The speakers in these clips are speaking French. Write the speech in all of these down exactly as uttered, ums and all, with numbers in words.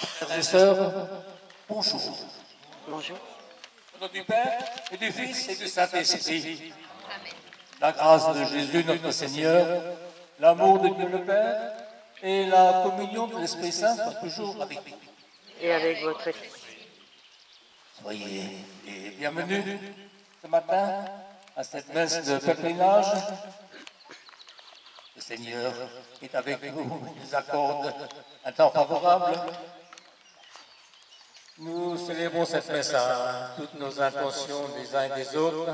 Frères et sœurs, bonjour. Bonjour. Au nom du Père, et du Fils, et du Saint-Esprit. La grâce de Jésus, notre Seigneur, l'amour de Dieu le Père, et la communion de l'Esprit Saint soient toujours avec vous. Et avec votre Esprit. Soyez les bienvenus ce matin à cette messe de pèlerinage. Le Seigneur est avec vous, il nous accorde un temps favorable. Nous célébrons cette messe à toutes nos intentions des uns et des autres.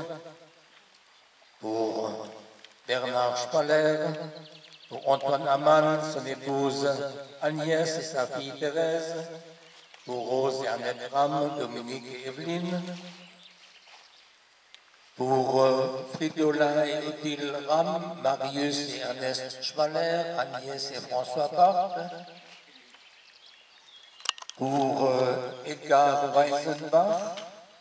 Pour Bernard Spaller, pour Antoine Amann, son épouse Agnès et sa fille Thérèse, pour Rose et Annette Ram, Dominique et Evelyne, pour euh, Fridolin et Odile Ram, Marius et Ernest Spaller, Agnès et François Barthes, pour euh, Edgar Weisenbach,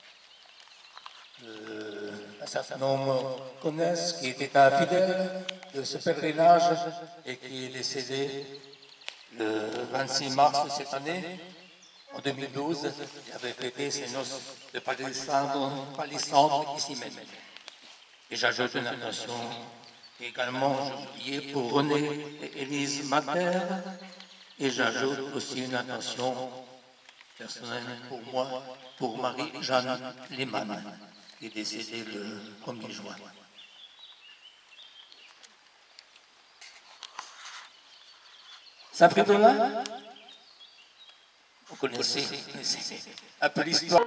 euh, un certain nombre connaissent, qui était un fidèle de ce pèlerinage et qui est décédé le vingt-six mars de cette année. En deux mille douze, il avait fêté ses noces de palissandre, palissandre ici même. Et j'ajoute une attention également, j'ai oublié, pour René et Élise Mater, et j'ajoute aussi une attention personnelle pour moi, pour Marie-Jeanne Lehmann, qui est décédée le premier juin. Saint-Fridolin, vous connaissez, connaissez un peu l'histoire.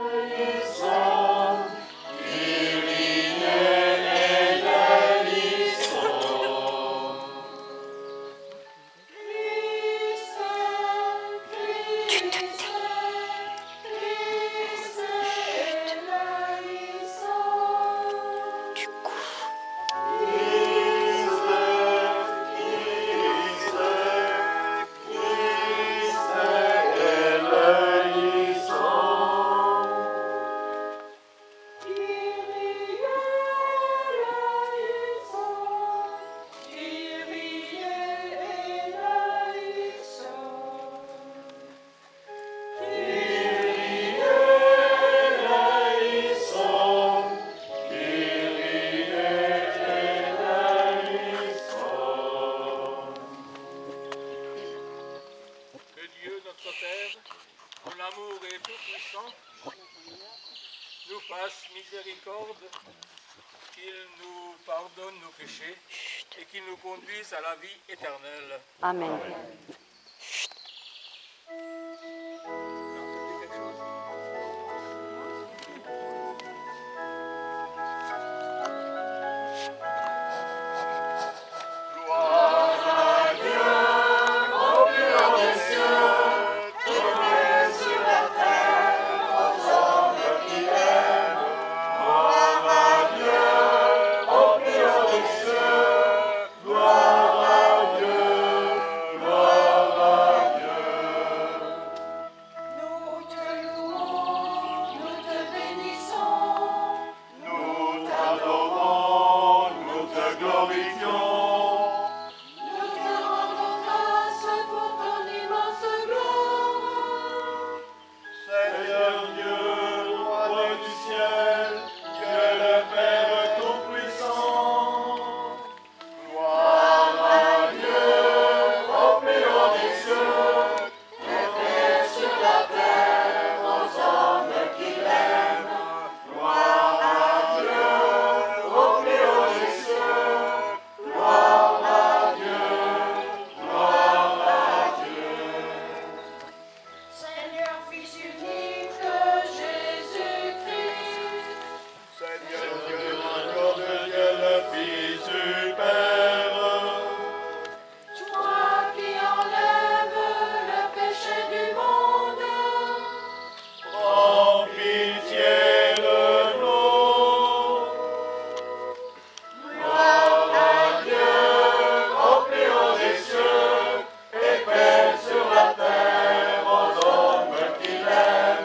Et qui nous conduise à la vie éternelle. Amen. Sur la terre aux hommes qui l'aiment.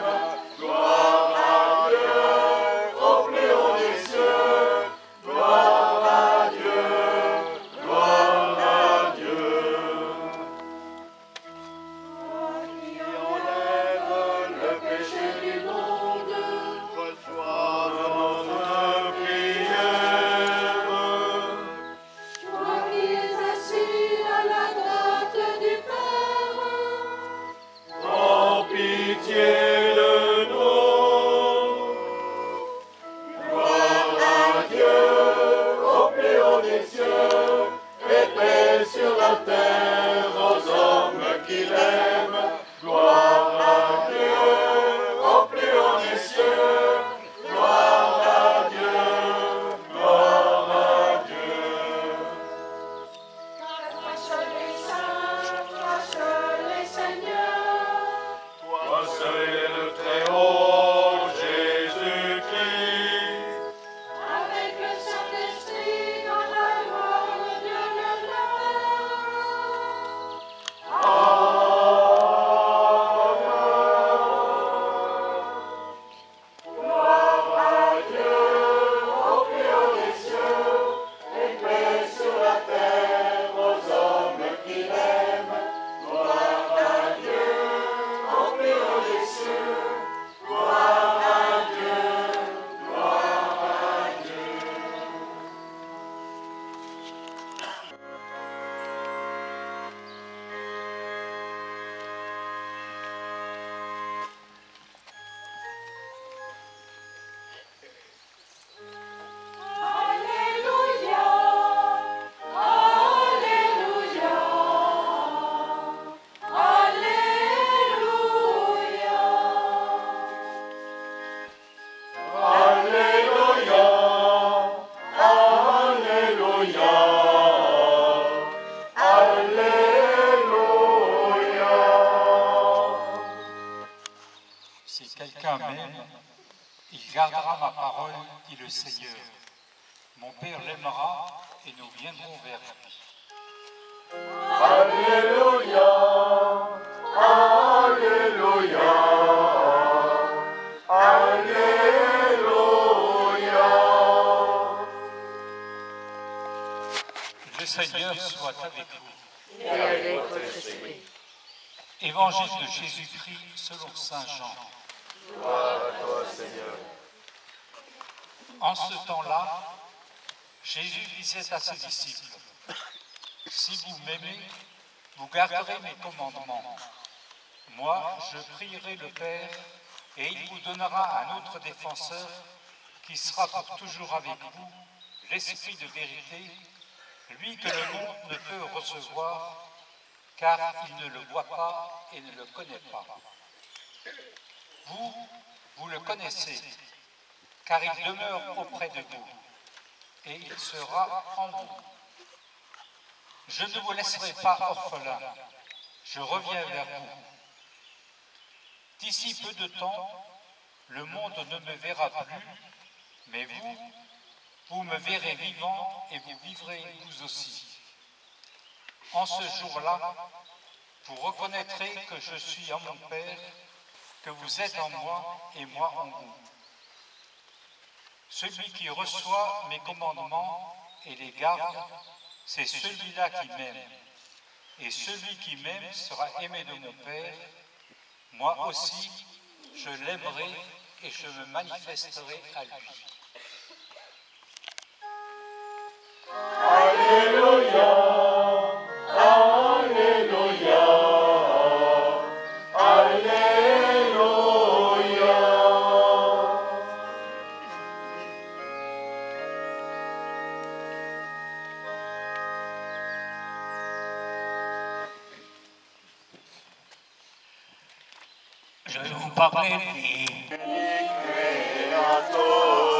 quelqu'un m'aime, il gardera ma parole, dit le Seigneur. Mon Père l'aimera et nous viendrons vers lui. Alléluia, Alléluia, Alléluia. Le Seigneur soit avec vous. Et avec votre esprit. Évangile de Jésus-Christ selon saint Jean. Gloire à toi, Seigneur. En ce temps-là, Jésus disait à ses disciples, « Si vous m'aimez, vous garderez mes commandements. Moi, je prierai le Père, et il vous donnera un autre défenseur qui sera pour toujours avec vous, l'Esprit de vérité, lui que le monde ne peut recevoir, car il ne le voit pas et ne le connaît pas. Vous, vous le connaissez, car il demeure auprès de vous, et il sera en vous. Je ne vous laisserai pas orphelins, je reviens vers vous. D'ici peu de temps, le monde ne me verra plus, mais vous, vous me verrez vivant et vous vivrez vous aussi. En ce jour-là, vous reconnaîtrez que je suis en mon Père, que vous êtes en moi et moi en vous. Celui qui reçoit mes commandements et les garde, c'est celui-là qui m'aime. Et celui qui m'aime sera aimé de mon Père. Moi aussi, je l'aimerai et je me manifesterai à lui. Alléluia, Alléluia, Alléluia. Je vais vous parler des Creator.